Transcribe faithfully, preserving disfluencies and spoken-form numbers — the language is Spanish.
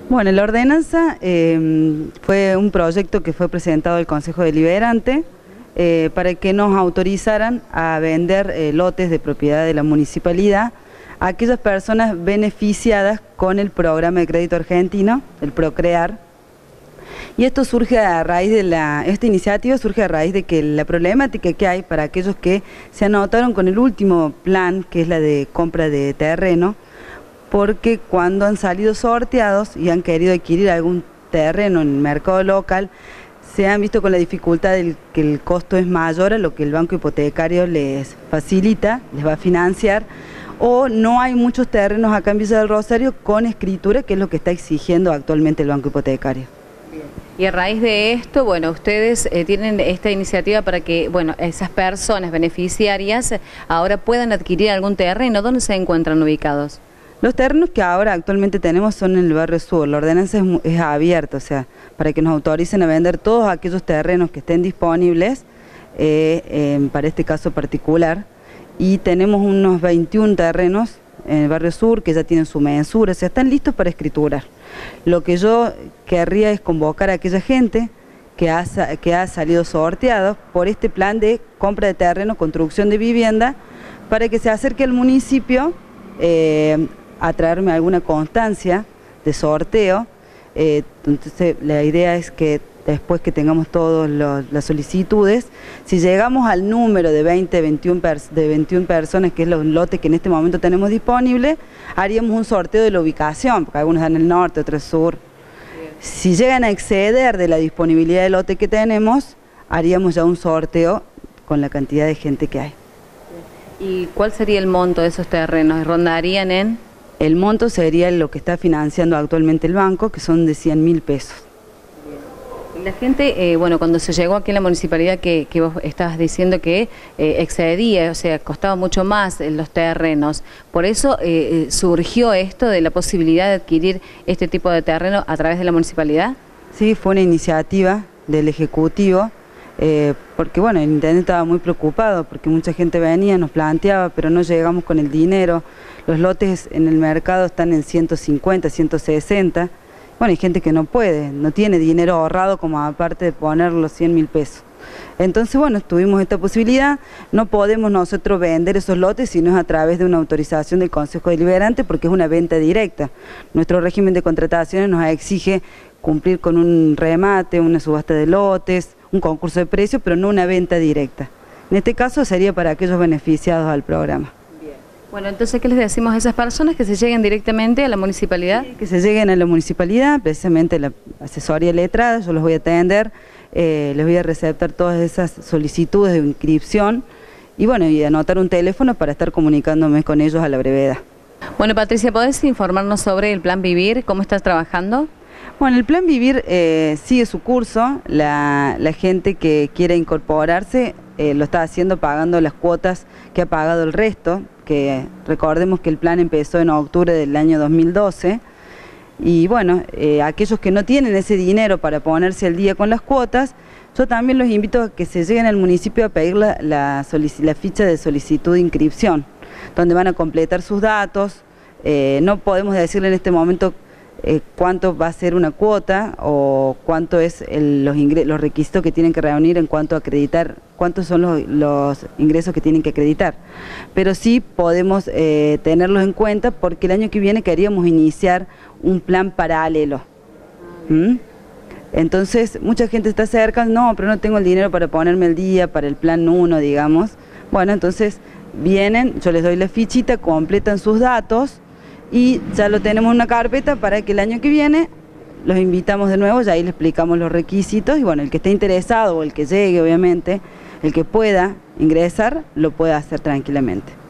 Bueno, la ordenanza eh, fue un proyecto que fue presentado al Consejo Deliberante eh, para que nos autorizaran a vender eh, lotes de propiedad de la municipalidad a aquellas personas beneficiadas con el programa de crédito argentino, el Procrear. Y esto surge a raíz de la, esta iniciativa surge a raíz de que la problemática que hay para aquellos que se anotaron con el último plan, que es la de compra de terreno, porque cuando han salido sorteados y han querido adquirir algún terreno en el mercado local, se han visto con la dificultad de que el costo es mayor a lo que el banco hipotecario les facilita, les va a financiar, o no hay muchos terrenos acá en Villa del Rosario con escritura, que es lo que está exigiendo actualmente el banco hipotecario. Y a raíz de esto, bueno, ustedes eh, tienen esta iniciativa para que, bueno, esas personas beneficiarias ahora puedan adquirir algún terreno. ¿Dónde se encuentran ubicados? Los terrenos que ahora actualmente tenemos son en el barrio sur. La ordenanza es, es abierta, o sea, para que nos autoricen a vender todos aquellos terrenos que estén disponibles, eh, eh, para este caso particular. Y tenemos unos veintiún terrenos en el barrio sur que ya tienen su mensura, o sea, están listos para escriturar. Lo que yo querría es convocar a aquella gente que ha, que ha salido sorteado por este plan de compra de terreno, construcción de vivienda, para que se acerque al municipio eh, a traerme alguna constancia de sorteo. Eh, entonces la idea es que después que tengamos todas las solicitudes, si llegamos al número de veinte, veintiún, de veintiún personas, que es los lotes que en este momento tenemos disponibles, haríamos un sorteo de la ubicación, porque algunos están en el norte, otros sur. Bien. Si llegan a exceder de la disponibilidad de lote que tenemos, haríamos ya un sorteo con la cantidad de gente que hay. ¿Y cuál sería el monto de esos terrenos? ¿Rondarían en...? El monto sería lo que está financiando actualmente el banco, que son de cien mil pesos. La gente, eh, bueno, cuando se llegó aquí en la municipalidad que, que vos estabas diciendo que eh, excedía, o sea, costaba mucho más en los terrenos, por eso eh, surgió esto de la posibilidad de adquirir este tipo de terreno a través de la municipalidad. Sí, fue una iniciativa del Ejecutivo, eh, porque bueno, el intendente estaba muy preocupado, porque mucha gente venía, nos planteaba, pero no llegamos con el dinero. Los lotes en el mercado están en ciento cincuenta, ciento sesenta. Bueno, hay gente que no puede, no tiene dinero ahorrado como aparte de poner los cien mil pesos. Entonces, bueno, tuvimos esta posibilidad. No podemos nosotros vender esos lotes si no es a través de una autorización del Consejo Deliberante, porque es una venta directa. Nuestro régimen de contrataciones nos exige cumplir con un remate, una subasta de lotes, un concurso de precios, pero no una venta directa. En este caso sería para aquellos beneficiados al programa. Bueno, entonces, ¿qué les decimos a esas personas? ¿Que se lleguen directamente a la municipalidad? Sí, que se lleguen a la municipalidad, precisamente la asesoría letrada, yo los voy a atender, eh, les voy a receptar todas esas solicitudes de inscripción y bueno, y anotar un teléfono para estar comunicándome con ellos a la brevedad. Bueno, Patricia, ¿podés informarnos sobre el Plan Vivir? ¿Cómo estás trabajando? Bueno, el Plan Vivir eh, sigue su curso, la, la gente que quiere incorporarse eh, lo está haciendo pagando las cuotas que ha pagado el resto, que recordemos que el plan empezó en octubre del año dos mil doce, y bueno, eh, aquellos que no tienen ese dinero para ponerse al día con las cuotas, yo también los invito a que se lleguen al municipio a pedir la, la, la ficha de solicitud de inscripción, donde van a completar sus datos. Eh, no podemos decirle en este momento eh, cuánto va a ser una cuota o cuánto es el, los, los requisitos que tienen que reunir en cuanto a acreditar, cuántos son los, los ingresos que tienen que acreditar. Pero sí podemos eh, tenerlos en cuenta porque el año que viene queríamos iniciar un plan paralelo. ¿Mm? Entonces mucha gente está cerca, no, pero no tengo el dinero para ponerme al día, para el plan uno, digamos. Bueno, entonces vienen, yo les doy la fichita, completan sus datos y ya lo tenemos en una carpeta para que el año que viene los invitamos de nuevo, ya ahí les explicamos los requisitos y bueno, el que esté interesado o el que llegue, obviamente, el que pueda ingresar, lo puede hacer tranquilamente.